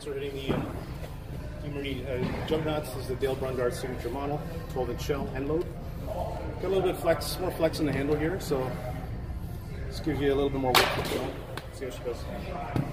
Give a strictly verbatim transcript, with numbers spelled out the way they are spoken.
So we're hitting the uh, Demarine uh, jump nuts. This is the Dale Brungard signature model, twelve inch shell end load. Got a little bit of flex, more flex in the handle here, so this gives you a little bit more width. See how she goes.